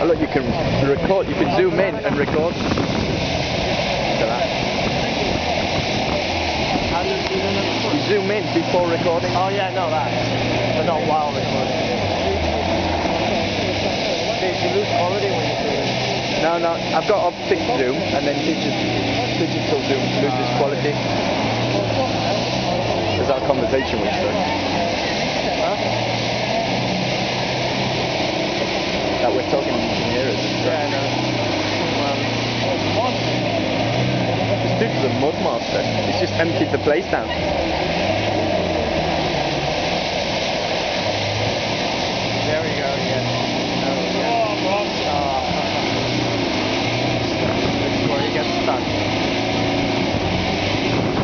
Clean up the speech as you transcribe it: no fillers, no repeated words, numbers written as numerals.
Oh, look, you can record. You can zoom in and record. Look at that. How do you zoom in and record? You zoom in before recording. Oh yeah, no that. But not while recording. Did you lose quality when you zoom in? No, no. I've got optic zoom and then digital zoom loses quality. There's our conversation with her. Huh? That we're talking, you can hear us. Yeah, I know. This dude's a mud master. He's just emptied the place down.